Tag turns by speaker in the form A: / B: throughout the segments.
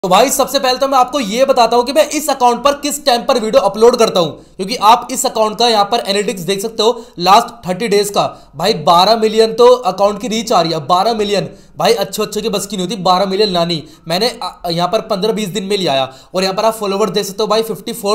A: तो भाई सबसे पहले तो मैं आपको ये बताता हूं कि मैं इस अकाउंट पर किस टाइम पर वीडियो अपलोड करता हूं, क्योंकि आप इस अकाउंट का यहां पर एनालिटिक्स देख सकते हो लास्ट 30 डेज का। भाई 12 मिलियन तो अकाउंट की रीच आ रही है, 12 मिलियन। भाई अच्छे की बस की नहीं होती 12 मिलियन लानी। मैंने यहां पर 15-20 दिन में लिया आया। और यहां पर आप फॉलोवर्स देख सकते हो भाई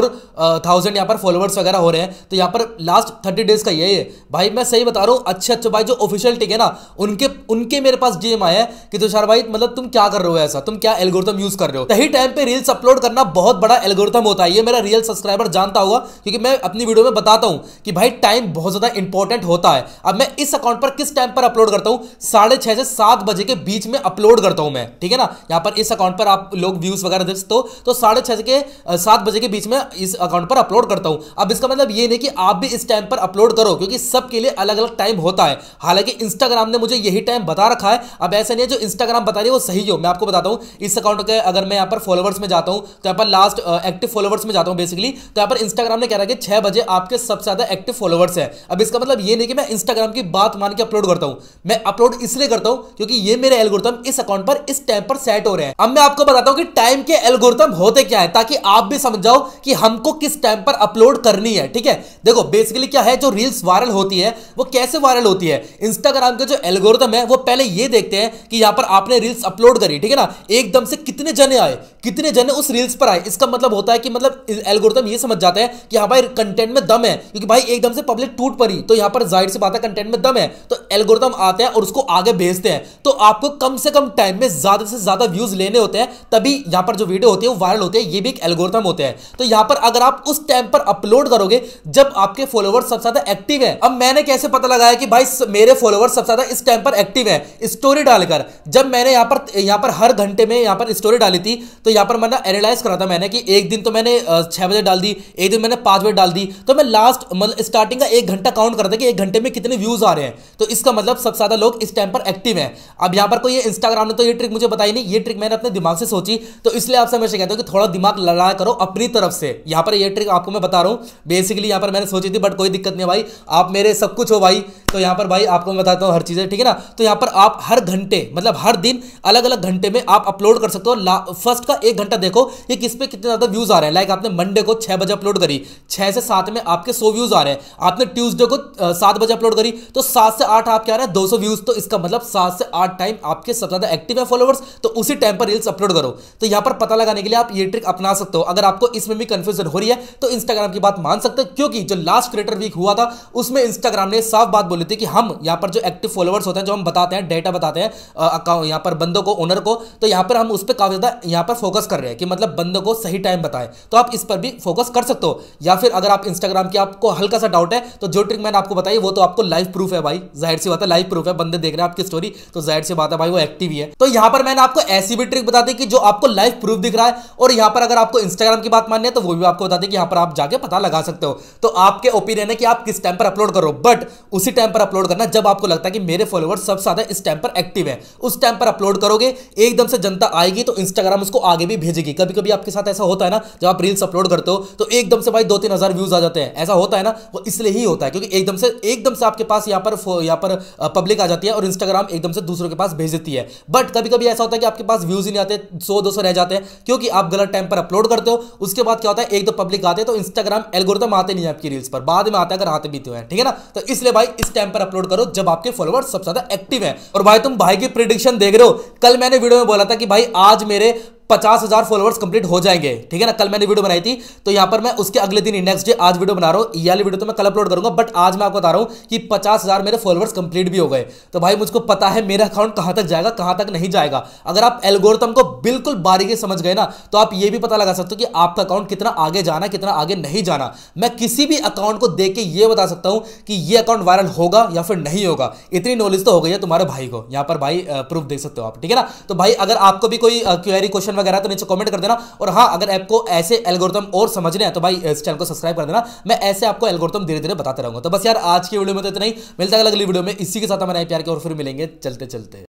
A: 54,000 यहां पर फॉलोवर्स वगैरह हो रहे हैं। तो यहां पर लास्ट 30 डेज का यही है भाई। मैं सही बता रहा हूं, अच्छे भाई जो ऑफिशियल टिक है ना, उनके मेरे पास डीएम आया है कि तुषार भाई मतलब तुम क्या कर रहे हो, ऐसा तुम क्या एल्गोरिथम यूज कर रहे हो। सही टाइम पे रील्स अपलोड करना बहुत बड़ा एल्गोरिथम होता है। ये मेरा रियल सब्सक्राइबर जानता होगा, क्योंकि मैं अपनी वीडियो में बताता हूं कि भाई टाइम बहुत ज्यादा इंपॉर्टेंट होता है। अब मैं इस अकाउंट पर किस टाइम पर अपलोड करता हूं, 6:30 से 7 बजे के बीच में अपलोड करता हूं मैं, ठीक है ना। यहां पर इस अकाउंट पर आप लोग व्यूज वगैरह देख सकते हो, तो 6:30 के 7 बजे के बीच में इस अकाउंट पर अपलोड करता हूं। अब इसका मतलब ये नहीं कि आप भी इस टाइम पर अपलोड करो, क्योंकि सबके लिए अलग अलग टाइम होता है। हालांकि इंस्टाग्राम ने मुझे यही टाइम बता रखा है। अब ऐसा नहीं है जो इंस्टाग्राम बता रही है वो सही हो। मैं आपको बताता हूं, इस अकाउंट के अगर मैं यहां पर फॉलोवर्स में जाता हूं तो यहां पर लास्ट एक्टिव फॉलोवर्स में जाता हूं बेसिकली, तो यहां पर इंस्टाग्राम ने कह रहा है कि 6 बजे आपके सबसे ज्यादा एक्टिव फॉलोवर्स है। अब इसका मतलब ये नहीं कि मैं इंस्टाग्राम की बात मान के अपलोड करता हूं, मैं अपलोड इसलिए करता हूं क्योंकि ये मेरे एल्गोरिथम इस अकाउंट पर इस टाइम पर सेट हो रहे हैं। अब मैं आपको बताता हूं कि टाइम के एल्गोरिथम होते क्या है, ताकि आप भी समझ जाओ कि हमको किस टाइम पर अपलोड करनी है, ठीक है। देखो बेसिकली क्या है, जो रील्स वायरल होती है वो कैसे वायरल होती है। इंस्टाग्राम के जो एल्गोरिथम है वो पहले ये देखते हैं कि यहां पर आपने रील्स अपलोड करी, ठीक है ना, एकदम से कितने जने आए, कितने जने उस रील्स पर आए। इसका मतलब होता है कि मतलब एल्गोरिथम ये समझ जाता है कि हाँ भाई कंटेंट में दम है, क्योंकि भाई एकदम से पब्लिक टूट पड़ी तो यहां पर जाहिर सी बात है कंटेंट में दम है, तो एल्गोरिथम आते हैं और उसको आगे भेजते हैं। तो आपको कम से कम टाइम में ज्यादा से ज्यादा व्यूज लेने होते हैं, तभी यहां पर जो वीडियो होती है वो वायरल होती है। ये भी एक एल्गोरिथम होते हैं। तो यहां पर अगर आप उस टाइम पर अपलोड करोगे जब आपके फॉलोवर्स सबसे ज्यादा एक्टिव है। अब मैंने कैसे पता लगाया कि भाई मेरे फॉलोवर्स सबसे ज्यादा इस टाइम पर एक्टिव है, स्टोरी डालकर। जब मैंने यहां पर हर घंटे में यहां पर स्टोरी डाली थी, तो यहां पर मैंने एनालाइज करा था मैंने कि एक दिन तो मैंने 6 बजे डाल दी, एक दिन मैंने 5 बजे डाल दी। तो मैं लास्ट मतलब स्टार्टिंग का 1 घंटा काउंट करता कि 1 घंटे में कितने व्यूज आ रहे हैं। तो इसका मतलब सबसे ज्यादा लोग इस टाइम पर एक्टिव हैं। अब यहां पर कोई इंस्टाग्राम ने तो ये ट्रिक मुझे बताई नहीं, ये ट्रिक मैंने अपने दिमाग से सोची। तो इसलिए आपसे हमेशा कहता हूं कि थोड़ा दिमाग लड़ाया करो अपनी तरफ से। यहां पर ये ट्रिक आपको मैं बता रहा हूं, बेसिकली यहां पर मैंने सोची थी, बट कोई दिक्कत नहीं है भाई, आप मेरे सब कुछ हो भाई। तो यहां पर भाई आपको मैं बताता हूं हर चीजें, ठीक है ना। तो यहां पर आप हर घंटे मतलब हर दिन अलग अलग घंटे में आप अपलोड कर सकते हो। फर्स्ट का 1 घंटा देखो कि किस पे कितने ज्यादा व्यूज आ रहे हैं। लाइक आपने मंडे को 6 बजे अपलोड करी, 6 से 7 में आपके 100 व्यूज आ रहे हैं। आपने ट्यूसडे को 7 बजे अपलोड करी तो 7 से 8 आपके आ रहे हैं 200 व्यूज। तो इसका मतलब 7 से 8 टाइम आपके सबसे ज्यादा एक्टिव है फॉलोवर्स, तो उसी टाइम पर रील्स अपलोड करो। तो यहां पर पता लगाने के लिए आप ये ट्रिक अपना सकते हो। अगर आपको इसमें भी कंफ्यूजन हो रही है तो इंस्टाग्राम की बात मान सकते हो, क्योंकि जो लास्ट क्रिएटर वीक हुआ था उसमें इंस्टाग्राम ने साफ बात बोली थी कि हम यहां पर जो एक्टिव फॉलोवर्स होते हैं, जो हम बताते हैं डेटा बताते हैं यहां पर बंदों को, ओनर को, तो यहां पर हम उस पर काफी ज्यादा यहां पर फोकस कर रहे हैं कि मतलब बंदों को सही टाइम बताएं। तो आप इस पर भी फोकस कर सकते हो। या फिर अगर आप इंस्टाग्राम की आपको हल्का सा डाउट है तो जो ट्रिक मैंने आपको बताई वो तो आपको लाइव प्रूफ है भाई, जाहिर सी बात है लाइव प्रूफ है, बंदे देख रहे हैं आपकी स्टोरी, तो जाहिर सी बात है भाई वो एक्टिव ही है। तो यहां पर मैंने आपको ऐसी भी ट्रिक बता दी कि जो आपको लाइव प्रूफ दिख रहा है। और यहां पर अगर आपको इंस्टाग्राम की बात माननी है तो वो भी आपको बता दें कि यहां पर आप जाके पता लगा सकते हो। तो आपके ओपिनियन है कि आप किस टाइम पर अपलोड करो, बट उसी टाइम पर अपलोड करना जब आपको लगता है कि मेरे फॉलोवर्स सबसे ज्यादा इस टाइम पर एक्टिव है। उस टाइम पर अपलोड करोगे, एकदम से जनता आएगी तो इंस्टाग्राम उसको आगे भी भेजेगी। कभी कभी आपके साथ ऐसा होता है ना, जब आप रील्स अपलोड करते हो तो एकदम से भाई 2-3 हजार व्यूज आ जाते हैं। ऐसा होता है ना, वो इसलिए ही होता है क्योंकि एकदम से आपके पास यहां पर पब्लिक आ जाती है और इंस्टाग्राम एकदम से दूसरों के पास भेज देती है। बट कभी कभी ऐसा होता है कि आपके पास व्यूज ही नहीं आते, 100-200 रह जाते हैं, क्योंकि आप गलत टाइम पर अपलोड करते हो। उसके बाद क्या होता है, 1-2 पब्लिक आते हैं तो इंस्टाग्राम एल्गोरिथम आते नहीं है आपकी रील्स पर, बाद में आता है अगर आते भी तो है, ठीक है ना। तो इसलिए भाई इस टाइम पर अपलोड करो जब आपके फॉलोवर्स सबसे ज्यादा एक्टिव है। और भाई तुम भाई की प्रेडिक्शन देख रहे हो, कल मैंने वीडियो में बोला था कि भाई आज मेरे 50,000 फॉलोवर्स कंप्लीट हो जाएंगे, ठीक है ना। कल मैंने वीडियो बनाई थी, तो यहां पर मैं उसके अगले दिन नेक्स्ट डे आज वीडियो बना रहा हूं। ये वाली वीडियो तो मैं कल अपलोड करूंगा, बट आज मैं आपको बता रहा हूं कि 50,000 मेरे फॉलोवर्स कंप्लीट भी हो गए। तो भाई मुझको पता है मेरा अकाउंट कहां तक जाएगा, कहां तक नहीं जाएगा। अगर आप एल्गोरिथम को बिल्कुल बारीकी समझ गए ना, तो आप ये भी पता लगा सकते हो कि आपका अकाउंट कितना आगे जाना, कितना आगे नहीं जाना। मैं किसी भी अकाउंट को देख के ये बता सकता हूं कि ये अकाउंट वायरल होगा या फिर नहीं होगा। इतनी नॉलेज तो हो गई है तुम्हारे भाई को। यहां पर भाई प्रूफ देख सकते हो आप, ठीक है ना। तो भाई अगर आपको भी कोई क्वेरी क्वेश्चन वगैरह तो नीचे कमेंट कर देना। और हां, अगर आपको ऐसे एल्गोरिथम और समझने हैं तो भाई इस चैनल को सब्सक्राइब कर देना। मैं ऐसे आपको एल्गोरिथम धीरे धीरे बताते रहूंगा। तो बस यार आज की वीडियो में तो इतना ही, मिलता है अगली वीडियो में इसी के साथ हमारे प्यार के, और फिर मिलेंगे चलते चलते।